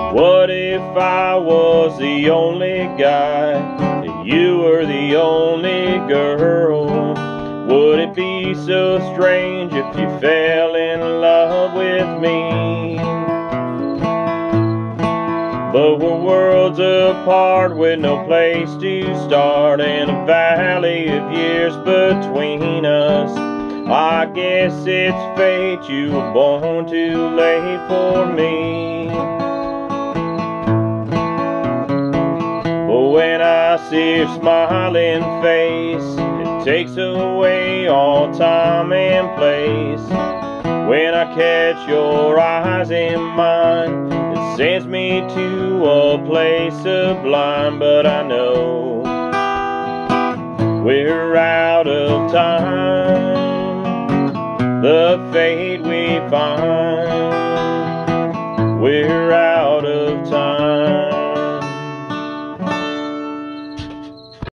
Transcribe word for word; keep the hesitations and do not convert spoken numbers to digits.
What if I was the only guy and you were the only girl? Would it be so strange if you fell in love with me? But we're worlds apart with no place to start and a valley of years between us. I guess it's fate, you were born too late for me. But when I see your smiling face, it takes away all time and place. When I catch your eyes in mine, it sends me to a place sublime. But I know we're out of time, the fate we find. We're out